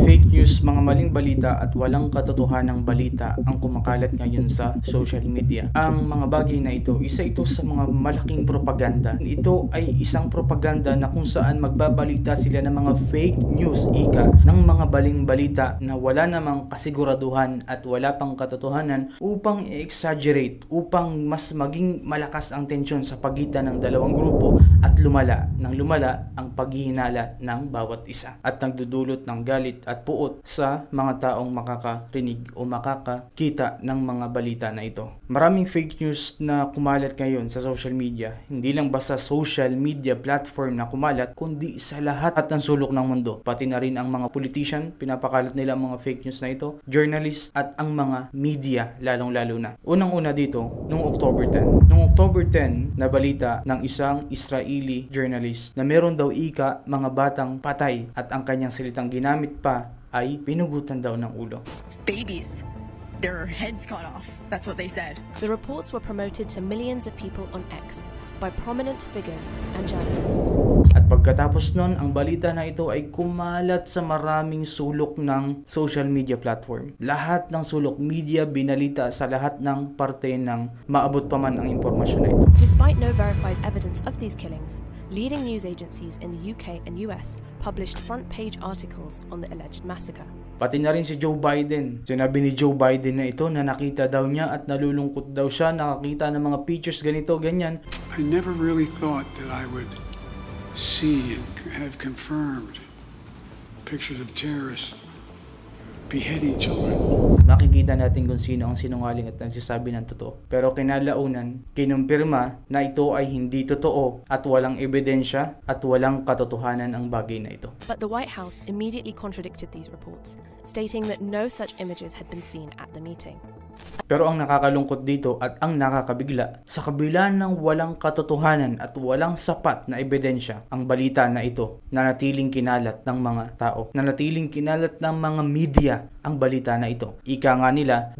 Fake news, mga maling balita at walang katotohanang balita ang kumakalat ngayon sa social media. Ang mga bagay na ito, isa ito sa mga malaking propaganda. Ito ay isang propaganda na kung saan magbabalita sila ng mga fake news, ng mga baling balita na wala namang kasiguraduhan at wala pang katotohanan upang i-exaggerate, upang mas maging malakas ang tensyon sa pagitan ng dalawang grupo at lumala ang paghihinala ng bawat isa at nagdudulot ng galit at puot sa mga taong makakarinig o makakakita ng mga balita na ito. Maraming fake news na kumalat ngayon sa social media. Hindi lang basta social media platform na kumalat, kundi sa lahat at ng sulok ng mundo. Pati na rin ang mga politician, pinapakalat nila ang mga fake news na ito, journalists at ang mga media lalong-lalo na. Unang-una dito, noong October 10. Noong October 10, na balita ng isang Israeli journalist na meron daw mga batang patay at ang kanyang salitang ginamit pa ay pinugutan daw ng ulo. Babies, their heads cut off. That's what they said. The reports were promoted to millions of people on X by prominent figures and journalists. At pagkatapos nun, ang balita na ito ay kumalat sa maraming sulok ng social media platform. Lahat ng sulok media binalita sa lahat ng parte ng maabot pa man ang impormasyon na ito. Despite no verified evidence of these killings, leading news agencies in the UK and US published front-page articles on the alleged massacre. Pati na rin si Joe Biden. Sinabi ni Joe Biden na ito na nakita daw niya at nalulungkot daw siya, nakakita ng mga pictures ganito, ganyan. I never really thought that I would see and have confirmed pictures of terrorists beheading children. Makikita natin kung sino ang sinungaling at nagsasabi ng totoo. Pero kinalaunan, kinumpirma na ito ay hindi totoo at walang ebidensya at walang katotohanan ang bagay na ito. But the White House immediately contradicted these reports, stating that no such images had been seen at the meeting. Pero ang nakakalungkot dito at ang nakakabigla, sa kabila ng walang katotohanan at walang sapat na ebidensya, ang balita na ito nanatiling kinalat ng mga tao, nanatiling kinalat ng mga media ang balita na ito. Ika nga nila,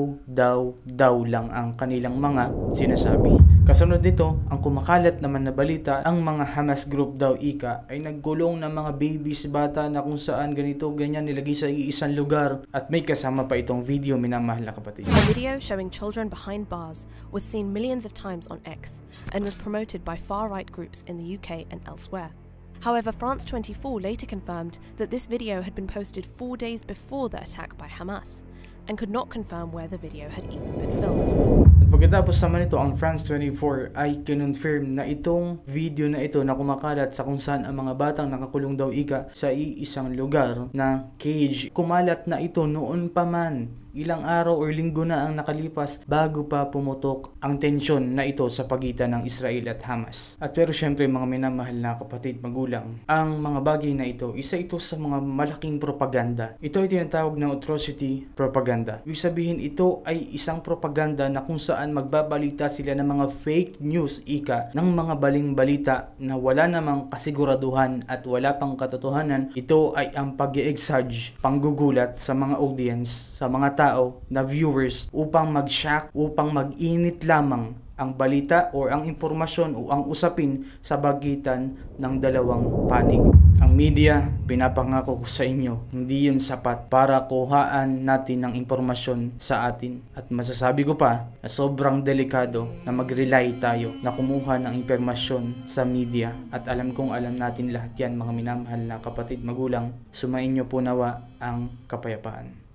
daw lang ang kanilang mga sinasabi. Kasunod nito, ang kumakalat naman na balita, ang mga Hamas group daw ay nagkulong ng mga babies, bata na kung saan ganito, ganyan nilagay sa iisang lugar at may kasama pa itong video, minamahal na kapatid. A video showing children behind bars was seen millions of times on X and was promoted by far-right groups in the UK and elsewhere. However, France 24 later confirmed that this video had been posted 4 days before the attack by Hamas and could not confirm where the video had even been filmed. At pagkatapos naman ito, ang France 24 ay kinonfirm na itong video na ito na kumakalat sa kung saan ang mga batang nakakulong daw sa iisang lugar na cage. Kumalat na ito noon pa man. Ilang araw o linggo na ang nakalipas bago pa pumutok ang tensyon na ito sa pagitan ng Israel at Hamas. At pero syempre mga minamahal na kapatid, magulang, ang mga bagay na ito, isa ito sa mga malaking propaganda. Ito ay tinatawag na atrocity propaganda. Ibig sabihin ito ay isang propaganda na kung saan magbabalita sila ng mga fake news, ng mga baling balita na wala namang kasiguraduhan at wala pang katotohanan. Ito ay ang pag-i-exage, panggugulat sa mga audience, sa mga tao na viewers upang mag-shock, upang mag-init lamang ang balita o ang impormasyon o ang usapin sa pagitan ng dalawang panig. Ang media, pinapangako ko sa inyo, hindi yun sapat para kuhaan natin ng impormasyon sa atin. At masasabi ko pa na sobrang delikado na mag-rely tayo na kumuha ng impormasyon sa media. At alam natin lahat yan, mga minamahal na kapatid, magulang, sumainyo po nawa ang kapayapaan.